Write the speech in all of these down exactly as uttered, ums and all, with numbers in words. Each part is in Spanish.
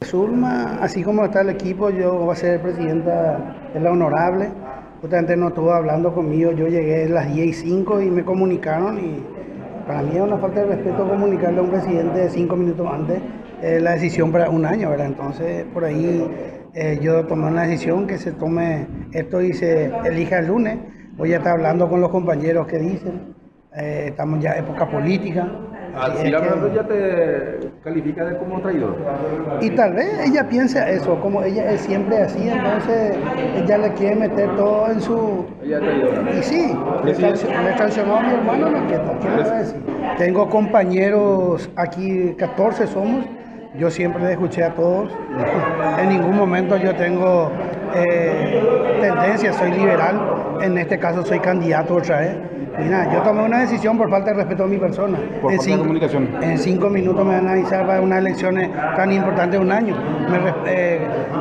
Zulma, así como está el equipo, yo voy a ser presidenta de la honorable. Justamente no estuvo hablando conmigo, yo llegué a las diez y cinco y me comunicaron, y para mí es una falta de respeto comunicarle a un presidente de cinco minutos antes eh, la decisión para un año, ¿verdad? Entonces por ahí eh, yo tomé una decisión que se tome esto y se elija el lunes. Voy a estar hablando con los compañeros que dicen, eh, estamos ya en época política. Si la verdad ya te califica de como traidor. Y tal vez ella piense eso, como ella es siempre así, entonces ella le quiere meter todo en su... Ella es traidora. Y sí, le traicionó, le traicionó a mi hermano, ¿no? ¿Qué tal? ¿Qué le va a decir? Tengo compañeros aquí, catorce somos, yo siempre les escuché a todos, en ningún momento yo tengo eh, tendencia, soy liberal, en este caso soy candidato otra vez. Mira, yo tomé una decisión por falta de respeto a mi persona. Por en falta cinco, de comunicación. En cinco minutos me van a avisar para unas elecciones tan importantes de un año. Me, eh,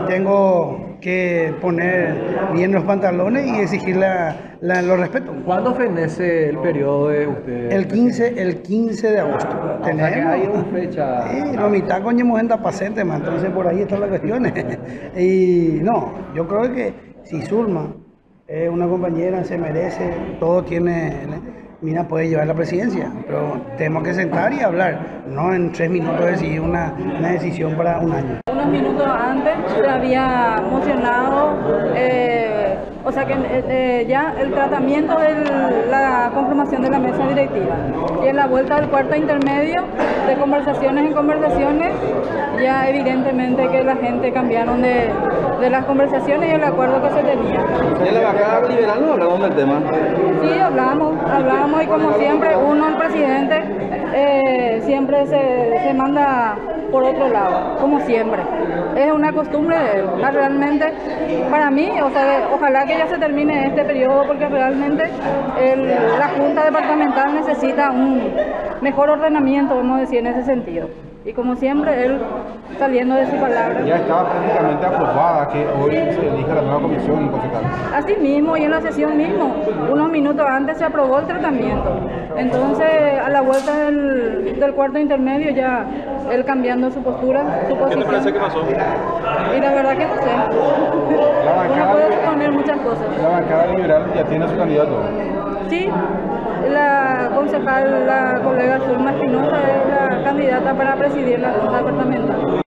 tengo que poner bien los pantalones y exigir la, la, los respetos. ¿Cuándo fenece el periodo de ustedes? El quince, el quince de agosto. O Tenemos. sea que hay una fecha. Sí, la mitad coño gente paciente, man. Entonces por ahí están las cuestiones. Y no, yo creo que si Zulma es una compañera, se merece, todo tiene, mira, puede llevar la presidencia, pero tenemos que sentar y hablar, no en tres minutos decidir una, una decisión para un año. Unos minutos antes se había mocionado, eh, o sea que eh, ya el tratamiento de la conformación de la mesa directiva y en la vuelta del cuarto intermedio, de conversaciones en conversaciones, ya evidentemente que la gente cambiaron de, de las conversaciones y el acuerdo que se tenía. ¿Y en la bancada liberal no hablaron del tema? Sí, hablamos, hablamos y como siempre uno, el presidente, eh, siempre se, se manda por otro lado, como siempre. Es una costumbre de él. Realmente, para mí, o sea, ojalá que ya se termine este periodo porque realmente el, la Junta Departamental necesita un mejor ordenamiento, vamos a decir, en ese sentido. Y como siempre, él saliendo de su palabra. Ya estaba prácticamente aprobada que hoy se elija la nueva comisión concejal. Así mismo, y en la sesión mismo, unos minutos antes se aprobó el tratamiento. Entonces, a la vuelta del, del cuarto intermedio, ya él cambiando su postura, su posición. ¿Qué te parece que pasó? Y la verdad que no sé. Uno puede suponer muchas cosas. La bancada liberal ya tiene a su candidato. Sí, la concejal, la colega Zulma Espinosa es la candidata para presidir la Junta Departamental.